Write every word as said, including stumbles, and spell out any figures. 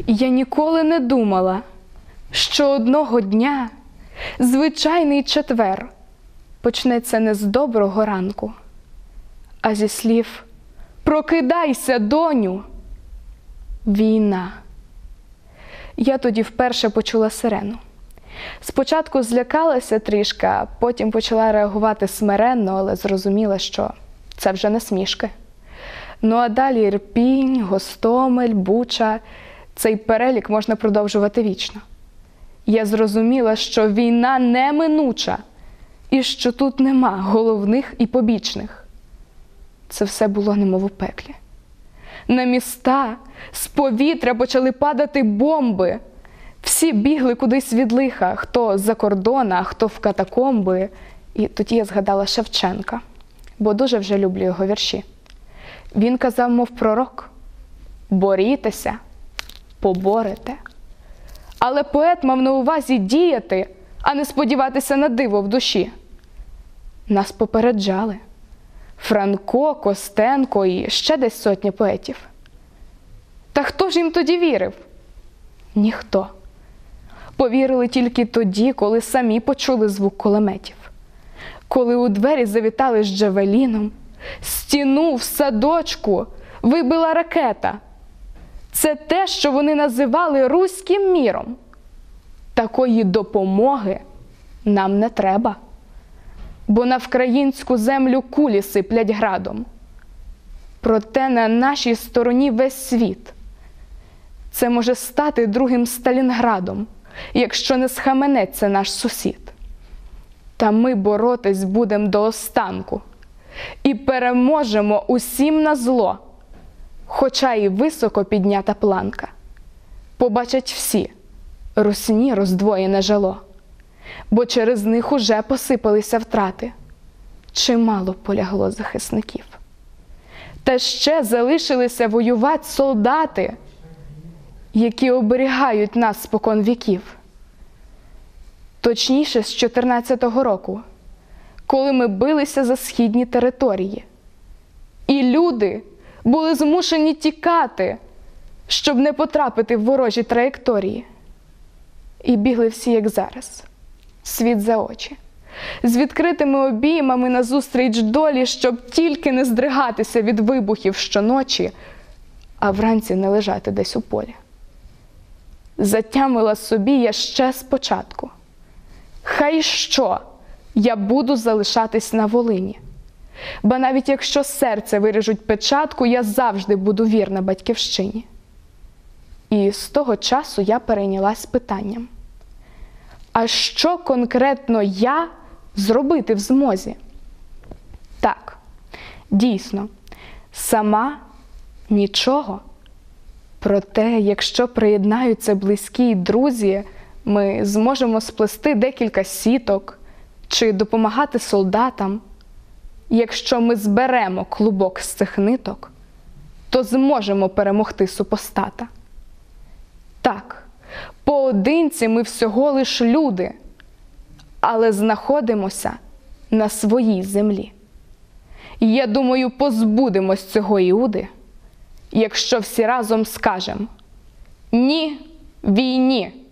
Я ніколи не думала, що одного дня звичайний четвер почнеться не з доброго ранку, а зі слів «Прокидайся, доню!» Війна. Я тоді вперше почула сирену. Спочатку злякалася трішки, а потім почала реагувати смиренно, але зрозуміла, що це вже не смішки. Ну а далі Ірпінь, Гостомель, Буча – цей перелік можна продовжувати вічно. Я зрозуміла, що війна неминуча і що тут нема головних і побічних. Це все було немов у пеклі. На міста з повітря почали падати бомби. Всі бігли кудись від лиха, хто за кордон, а хто в катакомби. І тоді я згадала Шевченка, бо дуже вже люблю його вірші. Він казав, мов пророк: «Борітеся, поборете». Але поет мав на увазі діяти, а не сподіватися на диво в душі. Нас попереджали. Франко, Костенко і ще десь сотні поетів. Та хто ж їм тоді вірив? Ніхто. Повірили тільки тоді, коли самі почули звук кулеметів. Коли у двері завітали з джавеліном, стіну в садочку вибила ракета. Це те, що вони називали руським міром. Такої допомоги нам не треба. Бо на вкраїнську землю кулі сиплять градом. Проте на нашій стороні весь світ. Це може стати другим Сталінградом, якщо не схаменеться наш сусід. Та ми боротись будем до останку і переможемо усім на зло, хоча і високо піднята планка. Побачать всі русні роздвоєне жало, бо через них уже посипалися втрати. Чимало полягло захисників. Та ще залишилися воювати солдати, які оберігають нас спокон віків. Точніше, з чотирнадцятого року, коли ми билися за східні території. І люди були змушені тікати, щоб не потрапити в ворожі траєкторії. І бігли всі, як зараз, світ за очі, з відкритими обіймами назустріч долі, щоб тільки не здригатися від вибухів щоночі, а вранці не лежати десь у полі. Затямила собі я ще спочатку. Хай що, я буду залишатись на Волині. Бо навіть якщо серце виріжуть печатку, я завжди буду вірна батьківщині. І з того часу я перейнялась питанням: а що конкретно я зробити в змозі? Так, дійсно, сама нічого. Проте, якщо приєднаються близькі й друзі, ми зможемо сплести декілька сіток чи допомагати солдатам. Якщо ми зберемо клубок з цих ниток, то зможемо перемогти супостата. Так, поодинці ми всього лиш люди, але знаходимося на своїй землі. І я думаю, позбудемось цього Іуди, якщо всі разом скажемо: ні війні!